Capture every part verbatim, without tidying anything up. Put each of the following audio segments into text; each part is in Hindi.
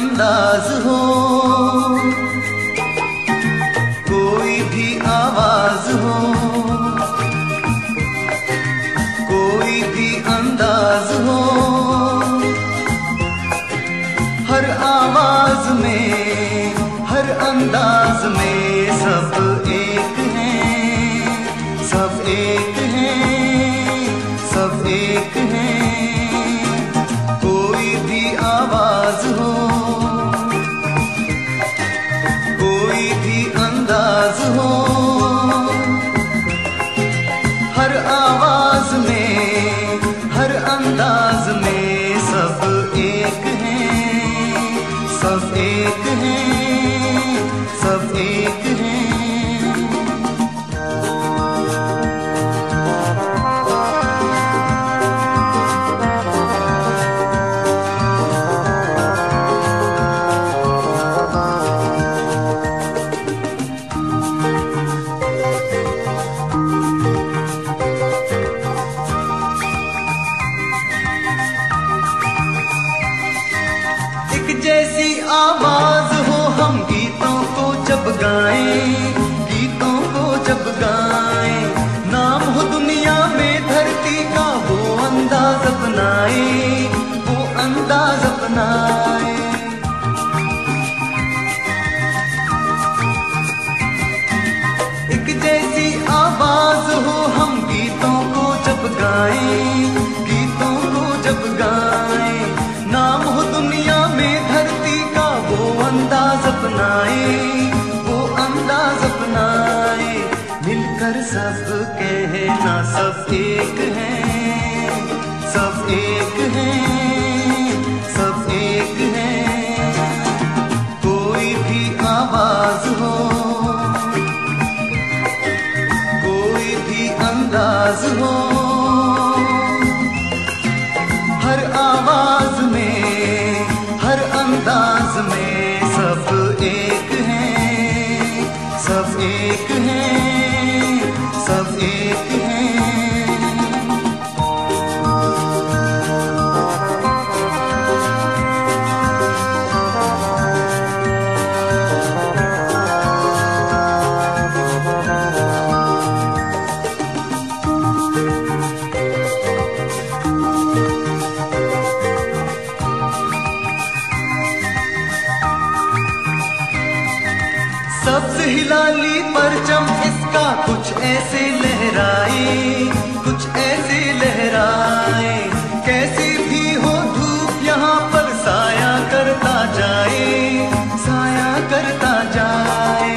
अंदाज हो, कोई भी आवाज हो, कोई भी अंदाज हो, हर आवाज में हर अंदाज में सब एक हैं, सब एक हैं, सब एक हैं। कोई भी आवाज हो, कोई भी अंदाज हो, हर आवाज में हर अंदाज में सब एक हैं, सब एक हैं, सब एक हैं। एक जैसी आवाज हो हम गीतों को जब गाएं, गीतों को जब गाएं, नाम हो दुनिया में धरती का वो अंदाज अपनाए, वो अंदाज अपनाए। एक जैसी आवाज हो हम गीतों को जब गाएं, गीतों को जब गाएं, नाम हो दुनिया में धरती का वो अंदाज अपनाए, वो अंदाज अपनाए। मिलकर सब कहना सब एक हैं, सब एक हैं, सब एक हैं। कोई भी आवाज हो, कोई भी अंदाज हो, हर आवाज में हर अंदाज में सब एक हैं, सब एक हैं, सब एक हैं। सब्ज हिलाली परचम इसका कुछ ऐसे लहराए, कुछ ऐसे लहराए। कैसी भी हो धूप यहाँ पर साया करता जाए, साया करता जाए।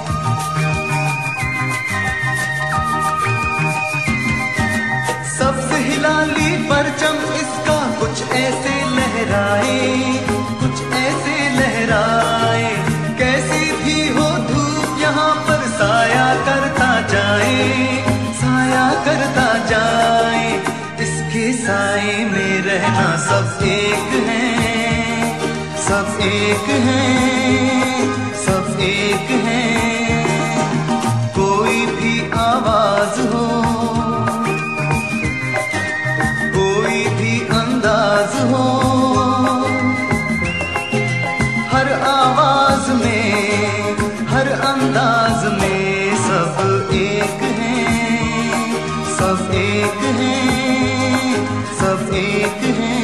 सब्ज हिलाली परचम इसका कुछ ऐसे लहराए, कुछ ऐसे लहराए। कैसी भी हो धूप यहाँ पर साया करता जाए, साया करता जाए। इसके साए में रहना सब एक हैं, सब एक हैं, सब एक हैं। कोई भी आवाज हो, कोई भी अंदाज हो, हर आवाज में हर अंदाज में सब एक हैं, सब एक हैं, सब एक हैं।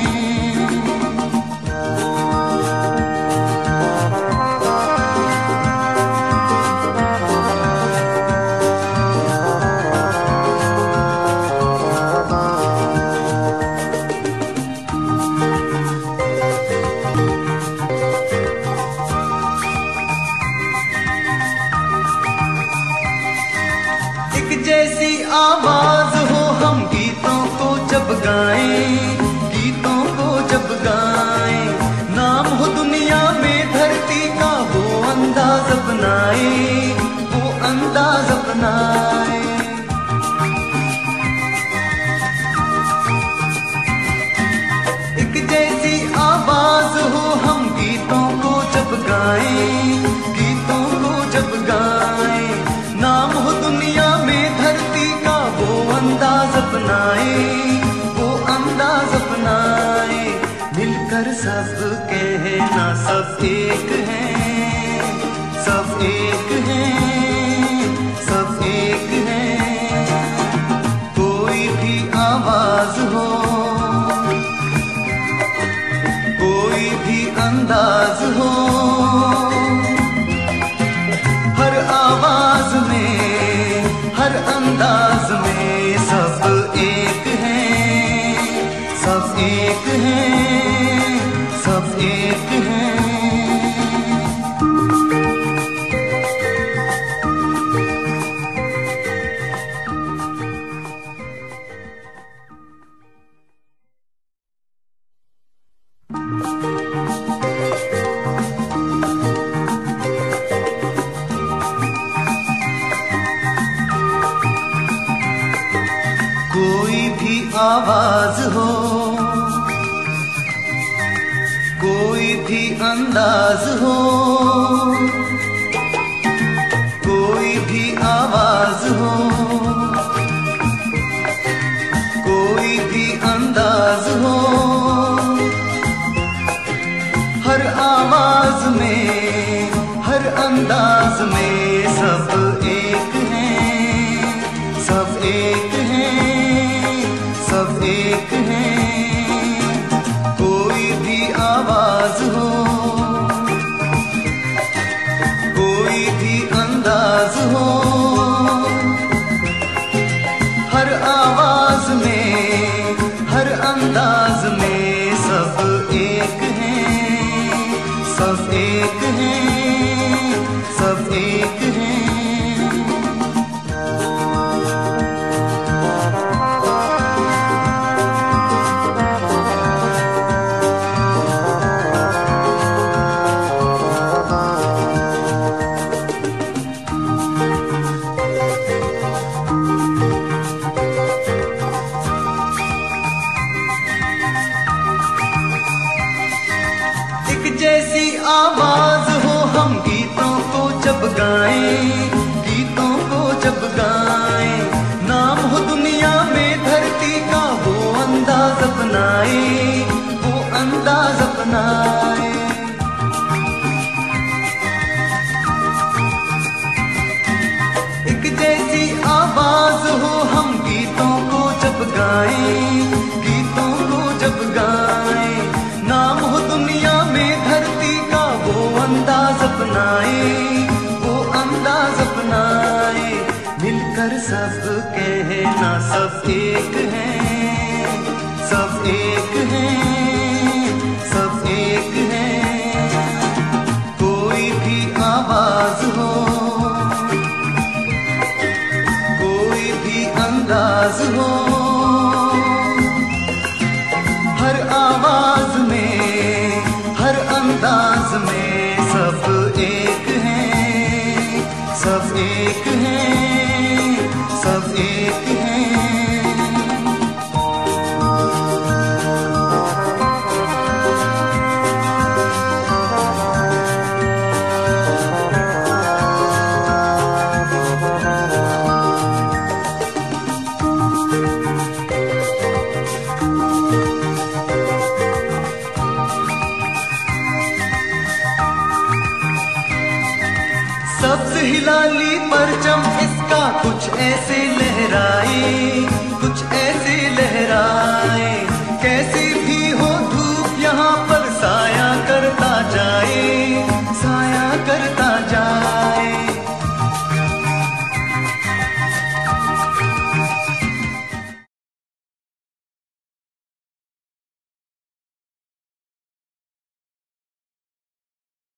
जैसी आवाज हो हम गीतों को जब गाएं, गीतों को जब गाएं, नाम हो दुनिया में धरती का वो अंदाज अपनाए, वो अंदाज अपनाए। एक जैसी आवाज हो हम गीतों को जब गाएं, गीतों को जब गाएं, नाम हो दुनिया में धरती का वो अंदाज अपनाए, वो अंदाज अपनाए। मिलकर सब कहना सब एक हैं, सब एक हैं, सब एक हैं। कोई भी आवाज हो, कोई भी अंदाज हो, हर आवाज में, हर अंदाज में सब एक हैं, सब एक हैं, सब एक हैं। कोई भी आवाज हो, कोई भी अंदाज हो, कोई भी आवाज हो, कोई भी अंदाज हो, हर आवाज में, हर अंदाज में सब एक हैं, सब एक हैं, सब एक हैं। कोई भी आवाज हो, कोई भी अंदाज हो, हर आवाज में, हर अंदाज में सब एक हैं, सब एक हैं, सब एक हैं। एक जैसी आवाज हो हम गीतों को जब गाएं, गीतों को जब गाएं। नाम हो दुनिया में धरती का वो अंदाज अपनाए, वो अंदाज अपनाए। एक जैसी आवाज हो हम गीतों को जब गाएं, गीतों को जब गाएं। नाम हो दुनिया में धरती का वो अंदाज अपनाए, वो अंदाज अपनाए। मिलकर सब कहना सब एक हैं, सब एक हैं, सब एक हैं। कोई भी आवाज हो, कोई भी अंदाज हो, हर आवाज में, हर अंदाज में सब एक हैं, सब एक हैं, सब एक हैं। सब्ज हिलाली परचम इसका कुछ ऐसे लहराए,